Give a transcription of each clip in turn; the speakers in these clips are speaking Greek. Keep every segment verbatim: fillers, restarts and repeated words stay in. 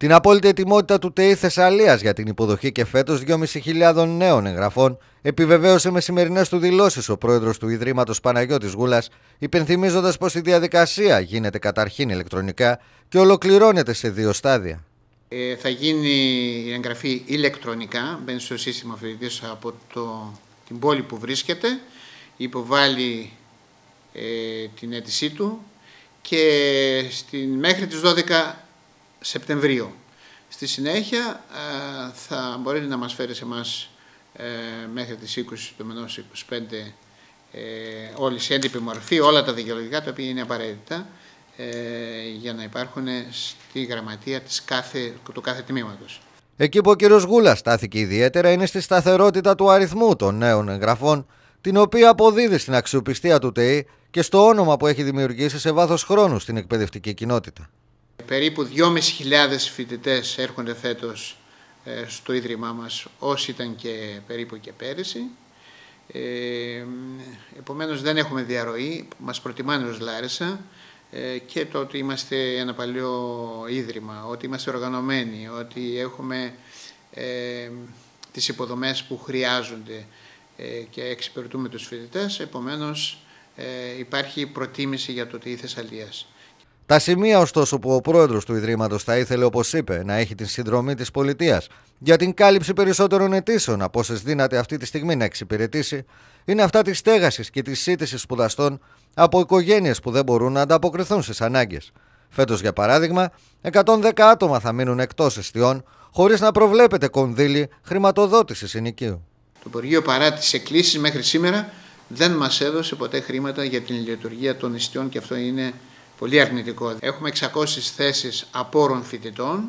Την απόλυτη ετοιμότητα του ΤΕΙ Θεσσαλίας για την υποδοχή και φέτος δυόμισι χιλιάδες νέων εγγραφών επιβεβαίωσε με σημερινές του δηλώσεις ο πρόεδρος του Ιδρύματος Παναγιώτης Γούλας, υπενθυμίζοντας πως η διαδικασία γίνεται καταρχήν ηλεκτρονικά και ολοκληρώνεται σε δύο στάδια. Ε, θα γίνει η εγγραφή ηλεκτρονικά, μπαίνει στο σύστημα φοιτητής από το, την πόλη που βρίσκεται, υποβάλλει ε, την αίτησή του και στην, μέχρι τις δώδεκα Σεπτεμβρίου. Στη συνέχεια ε, θα μπορεί να μας φέρει σε εμάς ε, μέχρι τις είκοσι του μηνός είκοσι πέντε ε, όλη σε έντυπη μορφή, όλα τα δικαιολογικά τα οποία είναι απαραίτητα ε, για να υπάρχουν στη γραμματεία της κάθε, του κάθε τμήματος. Εκεί που ο κ. Γούλας στάθηκε ιδιαίτερα είναι στη σταθερότητα του αριθμού των νέων εγγραφών, την οποία αποδίδει στην αξιοπιστία του ΤΕΙ και στο όνομα που έχει δημιουργήσει σε βάθος χρόνου στην εκπαιδευτική κοινότητα. Περίπου δυόμισι χιλιάδες φοιτητές έρχονται φέτος ε, στο Ίδρυμά μας, όσοι ήταν και περίπου και πέρυσι. Ε, επομένως δεν έχουμε διαρροή, μας προτιμάνε ως Λάρισα ε, και το ότι είμαστε ένα παλιό Ίδρυμα, ότι είμαστε οργανωμένοι, ότι έχουμε ε, τις υποδομές που χρειάζονται ε, και εξυπηρετούμε τους φοιτητές, επομένως ε, υπάρχει προτίμηση για το ΤΕΙ Θεσσαλίας. Τα σημεία ωστόσο που ο πρόεδρος του Ιδρύματος θα ήθελε, όπως είπε, να έχει την συνδρομή της πολιτείας για την κάλυψη περισσότερων αιτήσεων από όσες δύναται αυτή τη στιγμή να εξυπηρετήσει, είναι αυτά της στέγασης και της σύντησης σπουδαστών από οικογένειες που δεν μπορούν να ανταποκριθούν στις ανάγκες. Φέτος, για παράδειγμα, εκατόν δέκα άτομα θα μείνουν εκτός εστιών, χωρίς να προβλέπεται κονδύλι χρηματοδότησης ενοικίου. Το Υπουργείο, παρά τις εκκλήσεις μέχρι σήμερα, δεν μας έδωσε ποτέ χρήματα για την λειτουργία των εστιών και αυτό είναι πολύ αρνητικό. Έχουμε εξακόσιες θέσεις απόρων φοιτητών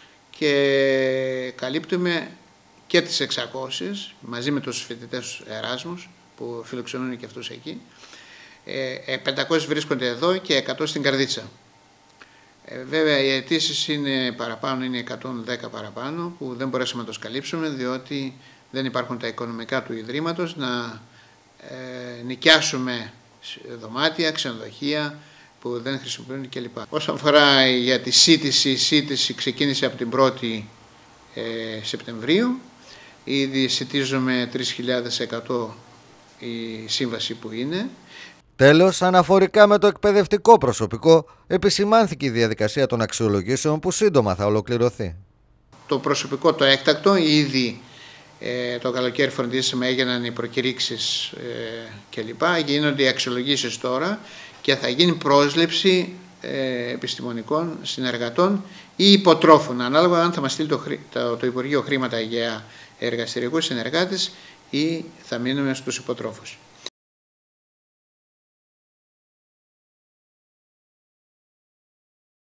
και καλύπτουμε και τις εξακόσιες μαζί με τους φοιτητές Εράσμους που φιλοξενούν και αυτούς εκεί. Ε, πεντακόσιες βρίσκονται εδώ και εκατό στην Καρδίτσα. Ε, βέβαια οι αιτήσεις είναι παραπάνω, είναι εκατόν δέκα παραπάνω που δεν μπορέσαμε να τους καλύψουμε διότι δεν υπάρχουν τα οικονομικά του Ιδρύματος να ε, νοικιάσουμε δωμάτια, ξενοδοχεία που δεν χρησιμοποιούν κλπ. Όσον αφορά για τη σύντηση, η σύντηση ξεκίνησε από την πρώτη ε, Σεπτεμβρίου. Ήδη συντίζουμε τρεις χιλιάδες εκατό η σύμβαση που είναι. Τέλος, αναφορικά με το εκπαιδευτικό προσωπικό, επισημάνθηκε η διαδικασία των αξιολογήσεων που σύντομα θα ολοκληρωθεί. Το προσωπικό το έκτακτο, ήδη ε, το καλοκαίρι φροντίσαμε, έγιναν οι προκηρύξεις ε, κλπ. Γίνονται οι αξιολογήσεις τώρα και θα γίνει πρόσληψη ε, επιστημονικών συνεργατών ή υποτρόφων, ανάλογα αν θα μας στείλει το, το, το Υπουργείο χρήματα για εργαστηριακούς συνεργάτες ή θα μείνουμε στους υποτρόφους.